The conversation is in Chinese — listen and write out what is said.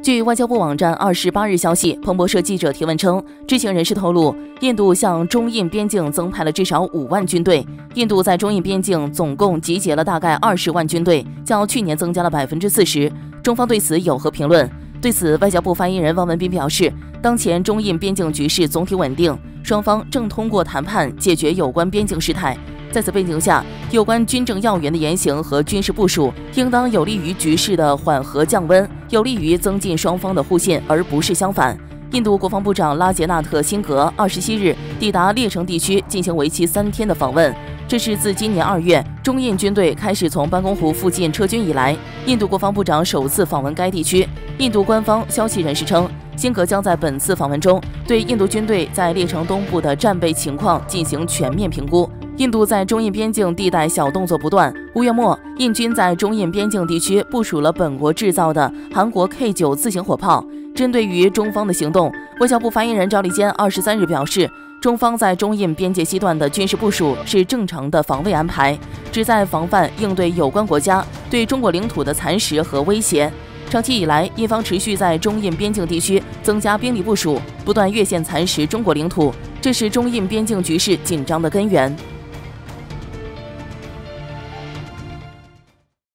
据外交部网站28日消息，彭博社记者提问称，知情人士透露，印度向中印边境增派了至少5万军队。印度在中印边境总共集结了大概20万军队，较去年增加了40%。中方对此有何评论？对此，外交部发言人汪文斌表示，当前中印边境局势总体稳定，双方正通过谈判解决有关边境事态。在此背景下，有关军政要员的言行和军事部署，应当有利于局势的缓和降温，有利于增进双方的互信，而不是相反。印度国防部长拉杰纳特·辛格27日抵达列城地区，进行为期3天的访问。这是自今年2月中印军队开始从班公湖附近撤军以来，印度国防部长首次访问该地区。印度官方消息人士称，辛格将在本次访问中对印度军队在列城东部的战备情况进行全面评估。印度在中印边境地带小动作不断。5月末，印军在中印边境地区部署了本国制造的韩国 K9 自行火炮。针对于中方的行动，外交部发言人赵立坚23日表示，中方在中印边界西段的军事部署是正常的防卫安排，旨在防范应对有关国家对中国领土的蚕食和威胁。长期以来，印方持续在中印边境地区增加兵力部署，不断越线蚕食中国领土，这是中印边境局势紧张的根源。